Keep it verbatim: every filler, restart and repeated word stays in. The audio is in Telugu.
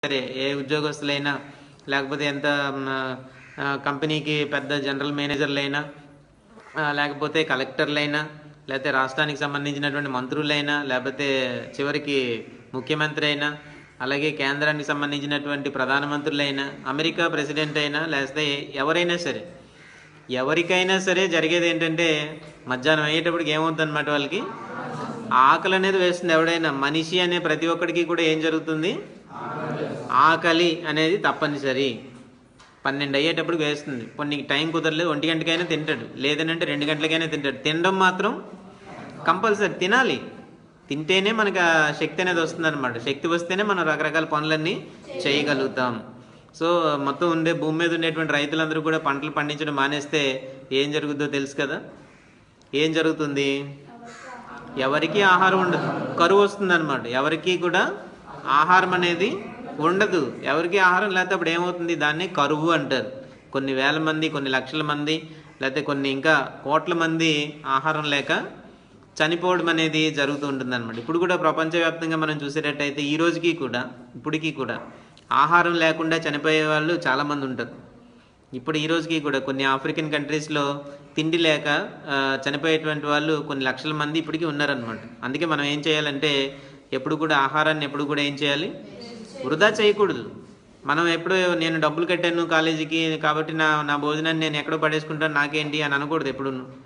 సరే, ఏ ఉద్యోగస్తులైనా లేకపోతే ఎంత కంపెనీకి పెద్ద జనరల్ మేనేజర్లైనా లేకపోతే కలెక్టర్లైనా లేకపోతే రాష్ట్రానికి సంబంధించినటువంటి మంత్రులైనా లేకపోతే చివరికి ముఖ్యమంత్రి అయినా అలాగే కేంద్రానికి సంబంధించినటువంటి ప్రధానమంత్రులైనా అమెరికా ప్రెసిడెంట్ అయినా లేకపోతే ఎవరైనా సరే ఎవరికైనా సరే జరిగేది ఏంటంటే మధ్యాహ్నం అయ్యేటప్పటికి ఏమవుతుంది అన్నమాట, వాళ్ళకి ఆకలి అనేది వేస్తుంది. ఎవడైనా మనిషి అనే ప్రతి ఒక్కడికి కూడా ఏం జరుగుతుంది, ఆకలి అనేది తప్పనిసరి. పన్నెండు అయ్యేటప్పుడు వేస్తుంది. కొన్ని టైం కుదరలేదు, ఒంటి గంటకైనా తింటాడు, లేదనంటే రెండు గంటలకైనా తింటాడు. తినడం మాత్రం కంపల్సరీ తినాలి. తింటేనే మనకు ఆ శక్తి అనేది వస్తుంది అనమాట. శక్తి వస్తేనే మనం రకరకాల పనులన్నీ చేయగలుగుతాం. సో మొత్తం ఉండే భూమి మీద ఉండేటువంటి రైతులందరూ కూడా పంటలు పండించడం మానేస్తే ఏం జరుగుతుందో తెలుసు కదా. ఏం జరుగుతుంది, ఎవరికి ఆహారం ఉండదు, కరువు వస్తుంది అనమాట. ఎవరికి కూడా ఆహారం అనేది ఉండదు. ఎవరికి ఆహారం లేకపోతే అప్పుడు ఏమవుతుంది, దాన్ని కరువు అంటారు. కొన్ని వేల మంది, కొన్ని లక్షల మంది, లేకపోతే కొన్ని ఇంకా కోట్ల మంది ఆహారం లేక చనిపోవడం అనేది జరుగుతూ ఉంటుంది అనమాట. ఇప్పుడు కూడా ప్రపంచవ్యాప్తంగా మనం చూసేటట్టయితే ఈ రోజుకి కూడా ఇప్పటికీ కూడా ఆహారం లేకుండా చనిపోయే వాళ్ళు చాలామంది ఉంటారు. ఇప్పుడు ఈ రోజుకి కూడా కొన్ని ఆఫ్రికన్ కంట్రీస్లో తిండి లేక చనిపోయేటువంటి వాళ్ళు కొన్ని లక్షల మంది ఇప్పటికీ ఉన్నారనమాట. అందుకే మనం ఏం చేయాలంటే ఎప్పుడు కూడా ఆహారాన్ని ఎప్పుడు కూడా ఏం చేయాలి, వృధా చేయకూడదు. మనం ఎప్పుడు నేను డబ్బులు కట్టాను కాలేజీకి కాబట్టి నా నా భోజనాన్ని నేను ఎక్కడో పడేసుకుంటాను నాకేంటి అని అనకూడదు ఎప్పుడు.